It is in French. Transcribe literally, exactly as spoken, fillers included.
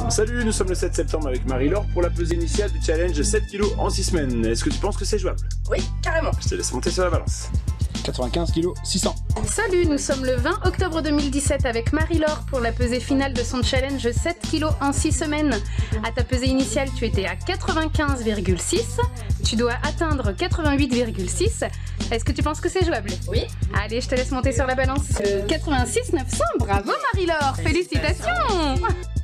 Salut, nous sommes le sept septembre avec Marie-Laure pour la pesée initiale du challenge sept kilos en six semaines. Est-ce que tu penses que c'est jouable? Oui, carrément. Je te laisse monter sur la balance. quatre-vingt-quinze kilos, six cents. Salut, nous sommes le vingt octobre deux mille dix-sept avec Marie-Laure pour la pesée finale de son challenge sept kilos en six semaines. À ta pesée initiale, tu étais à quatre-vingt-quinze virgule six. Tu dois atteindre quatre-vingt-huit virgule six. Est-ce que tu penses que c'est jouable? Oui. Allez, je te laisse monter sur la balance. quatre-vingt-six neuf cents, bravo Marie-Laure, félicitations.